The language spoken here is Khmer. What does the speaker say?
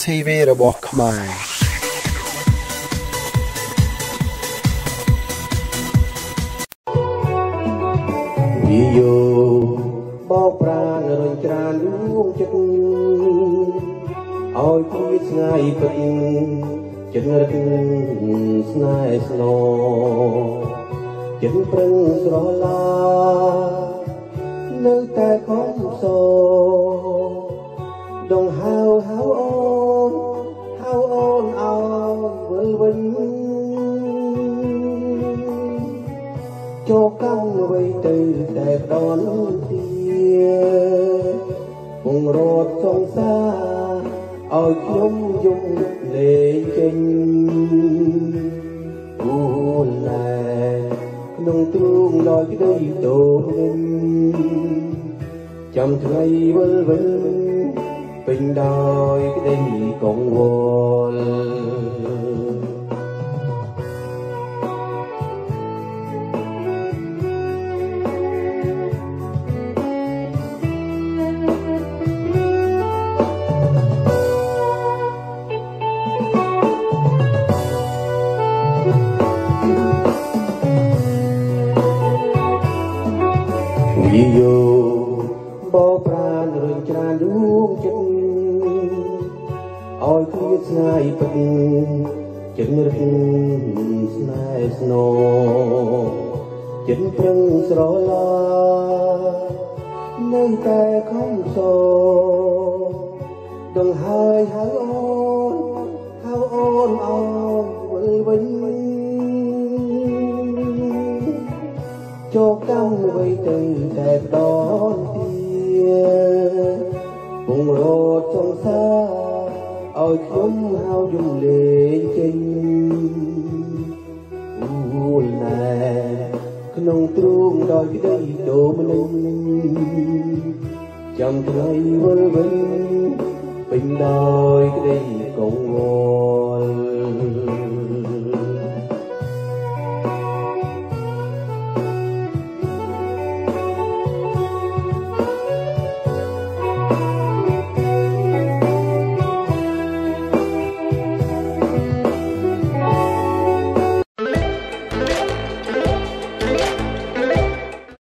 TV របស់ខ្មែរវាយោបោកប្រាណរញច្រានលួងចិត្តឲ្យគួយឆ្ងាយពិតចិត្តរឹកស្នេហ៍ស្នចិត្តប្រឹងស្រឡានៅតែខំសដងហៅអូនឲ្យវិលវិញចូលកម្មអ្វីទៅតែដនទាពងរត់សង្សារឲ្យខ្ញុំយំលេងចេញអូនណែក្នុងទ្រូងដោយក្តីតូវិញចាំថ្ងៃវិលវិញពេញដោយក្តីកង្វល់វាយោបោកប្រាណរញច្រានដួងចិត្តឲ្យគួយឆ្ងាយពិតចិត្តរឹកស្នេហ៍ស្នចិត្តប្រឹងស្រឡានៅតែខំសដងហើយហៅអូនឲ្យវិលវិញចូលកម្មអ្វីទៅតែដនទាពងរត់សង្សារឲ្យខ្ញុំហៅយំលេងចេញអូនណែក្នុងទ្រូងដោយក្តីដូមលឹងចាំថ្ងៃវិលវិញពេញដោយក្តីកង្វល់